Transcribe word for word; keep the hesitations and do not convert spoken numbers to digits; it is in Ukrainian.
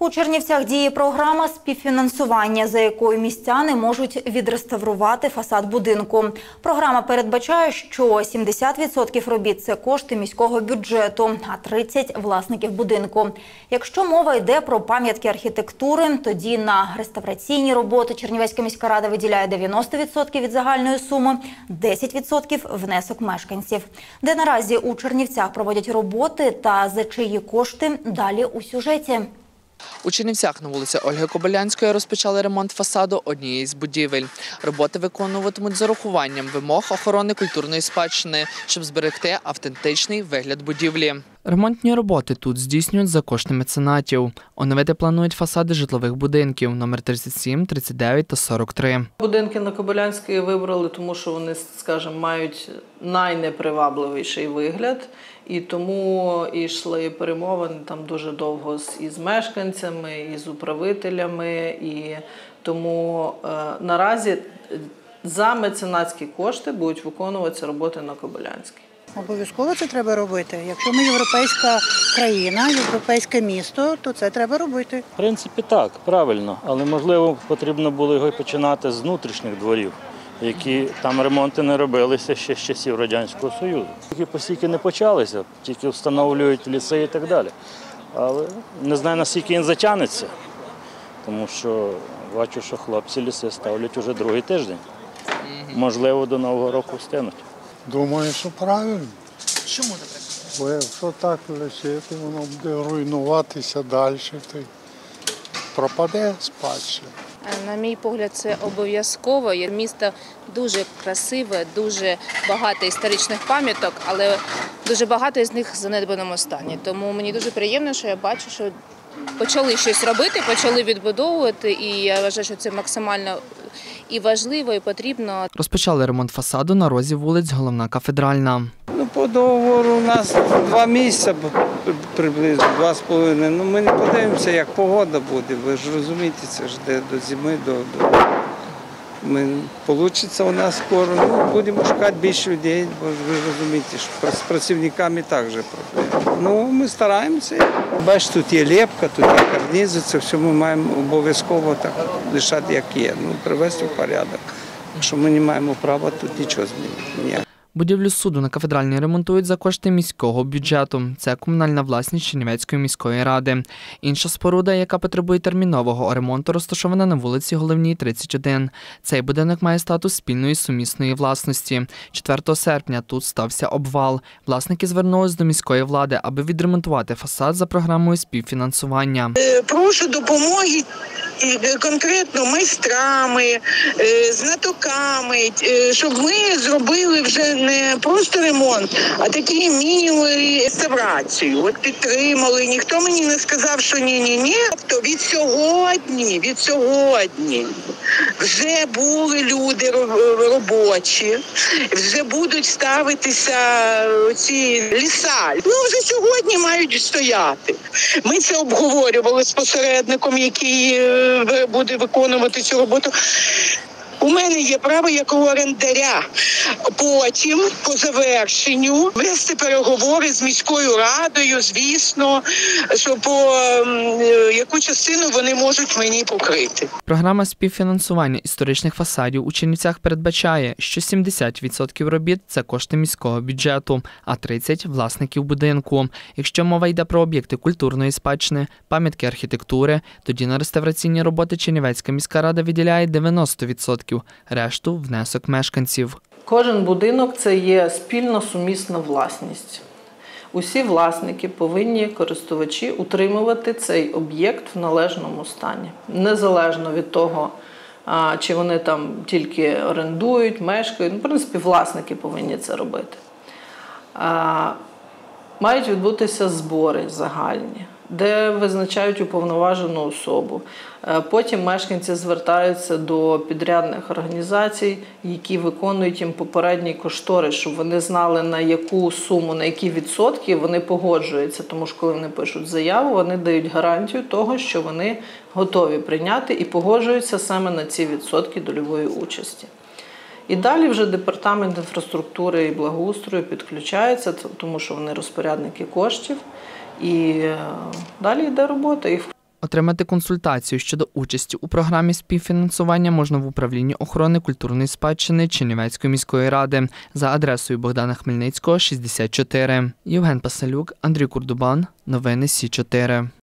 У Чернівцях діє програма співфінансування, за якою містяни можуть відреставрувати фасад будинку. Програма передбачає, що сімдесят відсотків робіт – це кошти міського бюджету, а тридцять відсотків – власників будинку. Якщо мова йде про пам'ятки архітектури, тоді на реставраційні роботи Чернівецька міська рада виділяє дев'яносто відсотків від загальної суми, десять відсотків – внесок мешканців. Де наразі у Чернівцях проводять роботи та за чиї кошти – далі у сюжеті. У Чернівцях на вулиці Ольги Кобилянської розпочали ремонт фасаду однієї з будівель. Роботи виконуватимуть з урахуванням вимог охорони культурної спадщини, щоб зберегти автентичний вигляд будівлі. Ремонтні роботи тут здійснюють за кошти меценатів. Оновити планують фасади житлових будинків номер тридцять сім, тридцять дев'ять та сорок три. Будинки на Кобилянській вибрали, тому що вони, скажімо, мають найнепривабливіший вигляд. І тому і йшли перемовини там дуже довго із мешканцями, і з управителями. І тому е, наразі за меценатські кошти будуть виконуватися роботи на Кобилянській. Обов'язково це треба робити. Якщо ми європейська країна, європейське місто, то це треба робити. В принципі, так, правильно. Але, можливо, потрібно було його починати з внутрішніх дворів, які там ремонти не робилися ще з часів Радянського Союзу. Тільки постійки не почалися, тільки встановлюють ліси і так далі. Але не знаю, наскільки він затягнеться, тому що бачу, що хлопці ліси ставлять уже другий тиждень. Можливо, до Нового року встигнуть. Думаю, що правильно. Чому, наприклад? Бо якщо так лишити, воно буде руйнуватися далі, то й пропаде спадщина. На мій погляд, це обов'язково. Місто дуже красиве, дуже багато історичних пам'яток, але дуже багато з них в занедбаному стані. Тому мені дуже приємно, що я бачу, що почали щось робити, почали відбудовувати, і я вважаю, що це максимально і важливо, і потрібно. Розпочали ремонт фасаду на розі вулиць Головна Кафедральна. Ну, по договору у нас два місяці приблизно, два з половиною. Ну, ми не подивимося, як погода буде. Ви ж розумієте, це ж де до зими, до, до... Ми... Получиться у нас скоро. Ну, будемо шукати більше людей, бо ви розумієте, що з працівниками також проблеми. Ну, ми стараємося. Бачите, тут є лепка, тут є карнизи, це все ми маємо обов'язково так лишати, як є. Ну, привести в порядок. Якщо ми не маємо права, тут нічого змінити. Будівлю суду на Кафедральній ремонтують за кошти міського бюджету. Це комунальна власність Чернівецької міської ради. Інша споруда, яка потребує термінового ремонту, розташована на вулиці Головній, тридцять один. Цей будинок має статус спільної сумісної власності. четвертого серпня тут стався обвал. Власники звернулись до міської влади, аби відремонтувати фасад за програмою співфінансування. Прошу допомоги конкретно майстрами, знатоками, щоб ми зробили вже не просто ремонт, а такі міні-реставрацію. От підтримали, ніхто мені не сказав, що ні-ні-ні. Тобто від сьогодні, від сьогодні вже були люди робочі, вже будуть ставитися ці ліса. Ну, вже сьогодні мають стояти. Ми це обговорювали з посередником, який буде виконувати цю роботу. У мене є право як у орендаря потім, по завершенню, вести переговори з міською радою, звісно, що по яку частину вони можуть мені покрити. Програма співфінансування історичних фасадів у Чернівцях передбачає, що сімдесят відсотків робіт – це кошти міського бюджету, а тридцять відсотків – власників будинку. Якщо мова йде про об'єкти культурної спадщини, пам'ятки архітектури, тоді на реставраційні роботи Чернівецька міська рада виділяє дев'яносто відсотків. Решту – внесок мешканців. Кожен будинок – це є спільна сумісна власність. Усі власники повинні, користувачі, утримувати цей об'єкт в належному стані. Незалежно від того, чи вони там тільки орендують, мешкають. Ну, в принципі, власники повинні це робити. Мають відбутися збори загальні, де визначають уповноважену особу. Потім мешканці звертаються до підрядних організацій, які виконують їм попередній кошторис, щоб вони знали, на яку суму, на які відсотки вони погоджуються. Тому що коли вони пишуть заяву, вони дають гарантію того, що вони готові прийняти і погоджуються саме на ці відсотки дольової участі. І далі вже департамент інфраструктури і благоустрою підключається, тому що вони розпорядники коштів. І далі йде робота. Отримати консультацію щодо участі у програмі співфінансування можна в управлінні охорони культурної спадщини Чернівецької міської ради за адресою Богдана Хмельницького, шістдесят чотири. Євген Пасалюк, Андрій Курдубан. Новини Сі чотири.